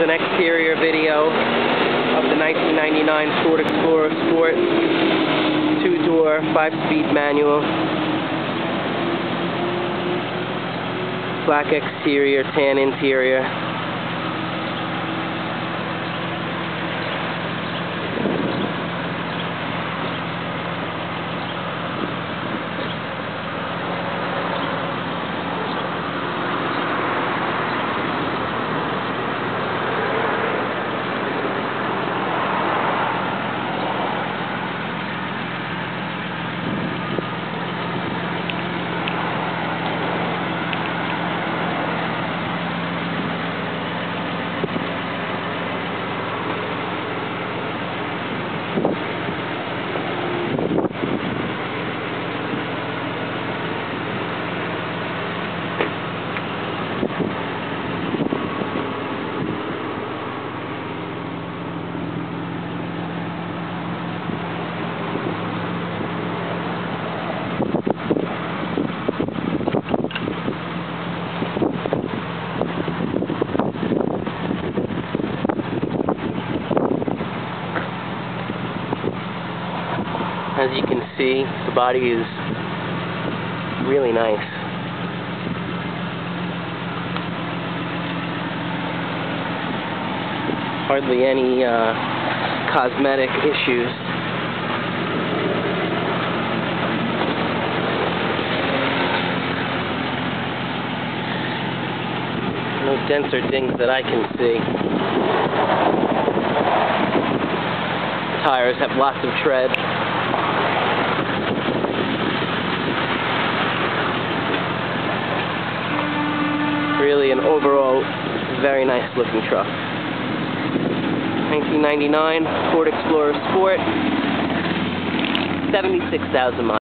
an exterior video of the 1999 Ford Explorer Sport, 2-door, 5-speed manual, black exterior, tan interior. As you can see, the body is really nice. Hardly any cosmetic issues. No dents or dings that I can see. The tires have lots of tread. Really an overall very nice looking truck. 1999 Ford Explorer Sport, 76,000 miles.